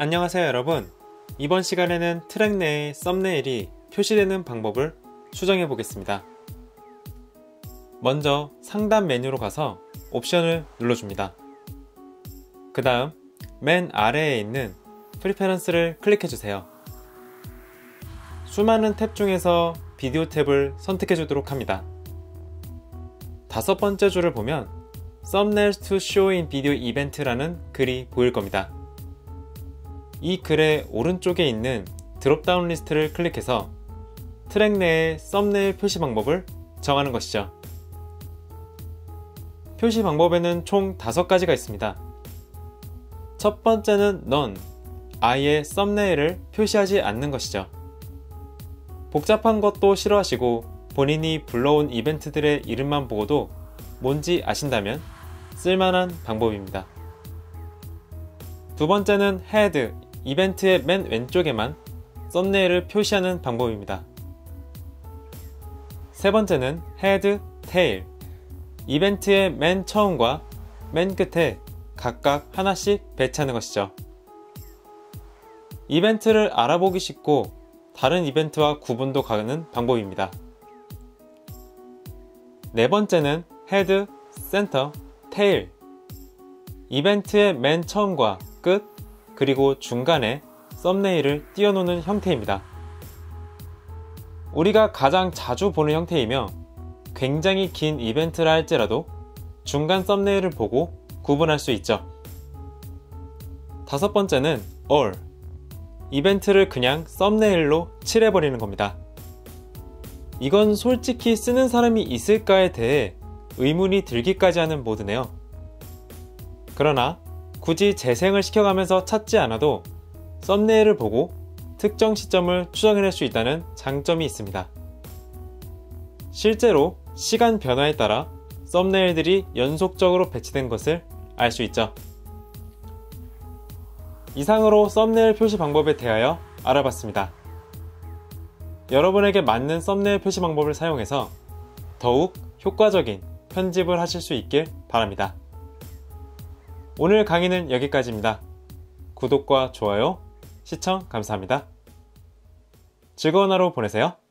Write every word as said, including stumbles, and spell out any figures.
안녕하세요 여러분. 이번 시간에는 트랙 내에 썸네일이 표시되는 방법을 수정해 보겠습니다. 먼저 상단 메뉴로 가서 옵션을 눌러줍니다. 그 다음 맨 아래에 있는 프리페런스를 클릭해 주세요. 수많은 탭 중에서 비디오 탭을 선택해 주도록 합니다. 다섯 번째 줄을 보면 Thumbnails to show in video event라는 글이 보일 겁니다. 이 글의 오른쪽에 있는 드롭다운 리스트를 클릭해서 트랙 내의 썸네일 표시 방법을 정하는 것이죠. 표시 방법에는 총 다섯 가지가 있습니다. 첫 번째는 None, 아예 썸네일을 표시하지 않는 것이죠. 복잡한 것도 싫어하시고 본인이 불러온 이벤트들의 이름만 보고도 뭔지 아신다면 쓸만한 방법입니다. 두 번째는 Head, 이벤트의 맨 왼쪽에만 썸네일을 표시하는 방법입니다. 세 번째는 Head, Tail, 이벤트의 맨 처음과 맨 끝에 각각 하나씩 배치하는 것이죠. 이벤트를 알아보기 쉽고 다른 이벤트와 구분도 가는 방법입니다. 네 번째는 Head, Center, Tail, 이벤트의 맨 처음과 끝, 그리고 중간에 썸네일을 띄워놓는 형태입니다. 우리가 가장 자주 보는 형태이며 굉장히 긴 이벤트라 할지라도 중간 썸네일을 보고 구분할 수 있죠. 다섯 번째는 All, 이벤트를 그냥 썸네일로 칠해버리는 겁니다. 이건 솔직히 쓰는 사람이 있을까에 대해 의문이 들기까지 하는 모드네요. 그러나 굳이 재생을 시켜가면서 찾지 않아도 썸네일을 보고 특정 시점을 추정해낼 수 있다는 장점이 있습니다. 실제로 시간 변화에 따라 썸네일들이 연속적으로 배치된 것을 알 수 있죠. 이상으로 썸네일 표시 방법에 대하여 알아봤습니다. 여러분에게 맞는 썸네일 표시 방법을 사용해서 더욱 효과적인 편집을 하실 수 있길 바랍니다. 오늘 강의는 여기까지입니다. 구독과 좋아요, 시청 감사합니다. 즐거운 하루 보내세요.